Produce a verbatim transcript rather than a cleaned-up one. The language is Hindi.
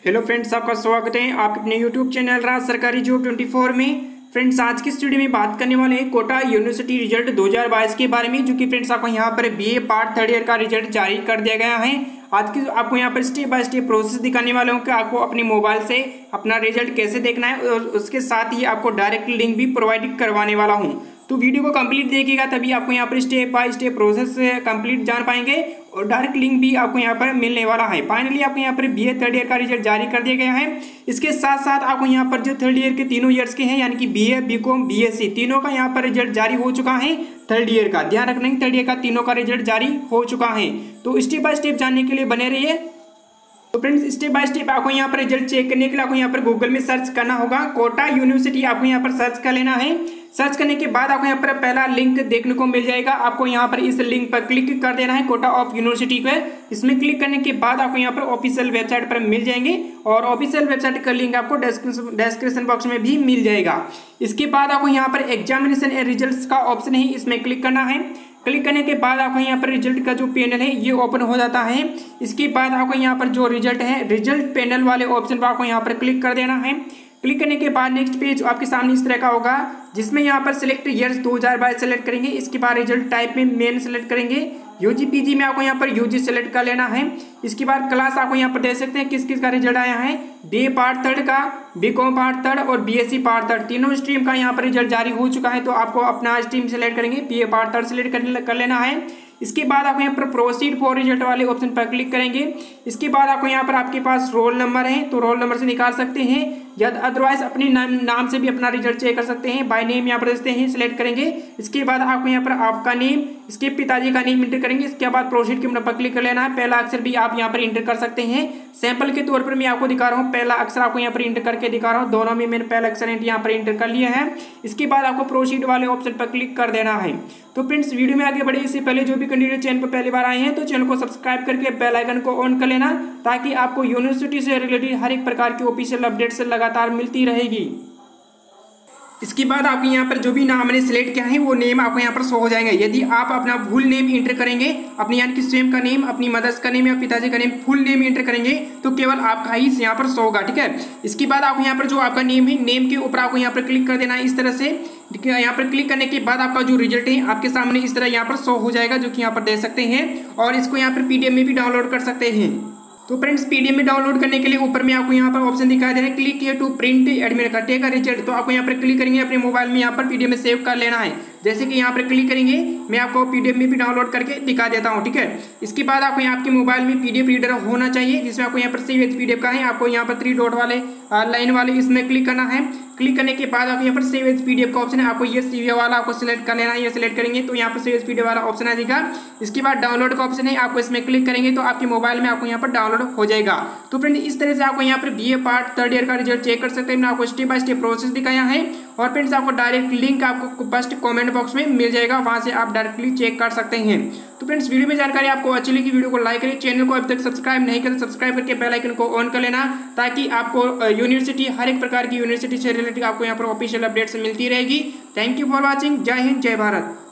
हेलो फ्रेंड्स, आपका स्वागत है आपके अपने यूट्यूब चैनल राज सरकारी जॉब चौबीस में। फ्रेंड्स, आज की स्टूडियो में बात करने वाले हैं कोटा यूनिवर्सिटी रिजल्ट दो हज़ार बाईस के बारे में, जो कि फ्रेंड्स आपको यहाँ पर बीए पार्ट थर्ड ईयर का रिजल्ट जारी कर दिया गया है। आज की आपको यहाँ पर स्टेप बाय स्टेप प्रोसेस दिखाने वाले हूँ कि आपको अपने मोबाइल से अपना रिजल्ट कैसे देखना है, और उसके साथ ही आपको डायरेक्ट लिंक भी प्रोवाइड करवाने वाला हूँ। तो वीडियो को कंप्लीट देखिएगा, तभी आपको यहाँ पर step by step process complete जान पाएंगे और डायरेक्ट लिंक भी आपको यहाँ पर मिलने वाला है। फाइनली आपको यहाँ पर बीए थर्ड ईयर का रिजल्ट जारी कर दिया गया है। इसके साथ साथ आपको यहाँ पर जो थर्ड ईयर के तीनों ईयर्स के हैं, यानी कि बीए, बीकॉम, बीएससी, तीनों का यहाँ पर रिजल्ट जारी हो चुका है। थर्ड ईयर का ध्यान रखना है, थर्ड ईयर का तीनों का रिजल्ट जारी हो चुका है। तो स्टेप बाय स्टेप जानने के लिए बने रहिए। तो फ्रेंड्स, स्टेप बाय स्टेप आपको यहाँ पर रिजल्ट चेक करने के लिए आपको यहाँ पर गूगल में सर्च करना होगा। कोटा यूनिवर्सिटी आपको यहाँ पर सर्च कर लेना है। सर्च करने के बाद आपको यहाँ पर पहला लिंक देखने को मिल जाएगा। आपको यहाँ पर इस लिंक पर क्लिक कर देना है, कोटा ऑफ यूनिवर्सिटी पर। इसमें क्लिक करने के बाद आपको यहाँ पर ऑफिशियल वेबसाइट पर मिल जाएंगे, और ऑफिशियल वेबसाइट का लिंक आपको डिस्क्रिप्शन बॉक्स में भी मिल जाएगा। इसके बाद आपको यहाँ पर एग्जामिनेशन एंड रिजल्ट का ऑप्शन है, इसमें क्लिक करना है। क्लिक करने के बाद आपको यहाँ पर रिजल्ट का जो पैनल है ये ओपन हो जाता है। इसके बाद आपको यहाँ पर जो रिजल्ट है, रिजल्ट पैनल वाले ऑप्शन पर आपको यहाँ पर क्लिक कर देना है। क्लिक करने के बाद नेक्स्ट पेज आपके सामने इस तरह का होगा, जिसमें यहाँ पर सिलेक्ट ईयर्स दो हज़ार बाईस सेलेक्ट करेंगे। इसके बाद रिजल्ट टाइप में मेन सेलेक्ट करेंगे। यूजी पीजी में आपको यहाँ पर यूजी सेलेक्ट कर लेना है। इसके बाद क्लास आपको यहाँ पर दे सकते हैं किस किस का रिजल्ट आया है। बी पार्ट थर्ड का, बीकॉम पार्ट थर्ड और बीएससी पार्ट थर्ड, तीनों स्ट्रीम का यहाँ पर रिजल्ट जारी हो चुका है। तो आपको अपना स्ट्रीम सेलेक्ट करेंगे, बीए पार्ट थर्ड सेलेक्ट कर लेना है। इसके बाद आपको यहाँ पर प्रोसीड फॉर रिजल्ट वाले ऑप्शन पर क्लिक करेंगे। इसके बाद आपको यहाँ पर आपके पास रोल नंबर है तो रोल नंबर से निकाल सकते हैं, या अदरवाइज अपने नाम नाम से भी अपना रिजल्ट चेक कर सकते हैं। बाय नेम यहाँ पर देते हैं, सिलेक्ट करेंगे। इसके बाद आपको यहाँ पर आपका नेम, इसके पिताजी का नेम इंटर करेंगे। इसके बाद प्रोसीड के बटन पर क्लिक कर लेना है। पहला अक्षर भी आप यहाँ पर इंटर कर सकते हैं। सैंपल के तौर पर मैं आपको दिखा रहा हूँ, पहला अक्षर आपको यहाँ पर इंटर करके दिखा रहा हूँ। दोनों में मैंने पहला अक्षर यहाँ पर इंटर कर लिया है। इसके बाद आपको प्रोसीड वाले ऑप्शन पर क्लिक कर देना है। तो फ्रेंड्स, वीडियो में आगे बढ़े इससे पहले जो भी कैंडिडेट चैनल पर पहली बार आए हैं तो चैनल को सब्सक्राइब करके बेल आइकन को ऑन कर लेना, ताकि आपको यूनिवर्सिटी से रिलेटेड हर एक प्रकार की ऑफिशियल अपडेट से लगातार मिलती रहेगी। इसके बाद आपके यहाँ पर जो भी नाम मैंने सिलेक्ट किया है वो नेम आपको यहाँ पर शो हो जाएंगे। यदि आप अपना फुल नेम इंटर करेंगे, अपने यानी कि स्वयं का नेम, अपनी मदर्स का नेम या पिताजी का नेम, फुल नेम इंटर करेंगे तो केवल आपका ही यहाँ पर शो होगा, ठीक है। इसके बाद आपको यहाँ पर जो आपका नेम है, नेम के ऊपर आपको यहाँ पर क्लिक कर देना है इस तरह से। यहाँ पर क्लिक करने के बाद आपका जो रिजल्ट है आपके सामने इस तरह यहाँ पर शो हो जाएगा, जो कि यहाँ पर देख सकते हैं, और इसको यहाँ पर पीडीएफ में भी डाउनलोड कर सकते हैं। तो फ्रेंड्स, पीडीएफ में डाउनलोड करने के लिए ऊपर में आपको यहाँ पर ऑप्शन दिखाई दे रहा है, click here to print admit का टेक का रिजल्ट। तो आपको यहाँ पर क्लिक करेंगे, अपने मोबाइल में यहाँ पर पीडीएफ में सेव कर लेना है। जैसे कि यहाँ पर क्लिक करेंगे, मैं आपको पीडीएफ में भी डाउनलोड करके दिखा देता हूँ, ठीक है। इसके बाद आपको यहाँ आपके मोबाइल में पीडीएफ रीडर होना चाहिए, जिसमें आपको यहाँ पर सेव एज पीडीएफ का है। आपको यहाँ पर थ्री डॉट वाले लाइन वाले इसमें क्लिक करना है। क्लिक करने के बाद आपको यहाँ पर सेव एज पीडीएफ का ऑप्शन है, आपको ये सीवी वाला आपको सिलेक्ट कर लेना है। ये सिलेक्ट करेंगे तो यहाँ पर सेव एज पीडीएफ वाला ऑप्शन आ जाएगा। इसके बाद डाउनलोड का ऑप्शन है, आपको इसमें क्लिक करेंगे तो आपके मोबाइल में आपको यहाँ पर डाउनलोड हो जाएगा। तो फ्रेंड, इस तरह से आपको यहाँ पर बीए पार्ट थर्ड ईयर का रिजल्ट चेक कर सकते हैं। मैंने आपको स्टेप बाय स्टेप प्रोसेस दिखाया है, और फ्रेंड्स आपको डायरेक्ट लिंक आपको फर्स्ट कमेंट बॉक्स में मिल जाएगा, वहां से आप डायरेक्टली चेक कर सकते हैं। तो फ्रेंड्स, वीडियो में जानकारी आपको अच्छी लगी, वीडियो को लाइक करें। चैनल को अभी तक सब्सक्राइब नहीं करें, सब्सक्राइब करके बेल आइकन को ऑन कर लेना, ताकि आपको यूनिवर्सिटी, हर एक प्रकार की यूनिवर्सिटी से रिलेटेड आपको यहाँ पर ऑफिशियल अपडेट्स मिलती रहेगी। Thank you for watching. जय हिंद, जय भारत।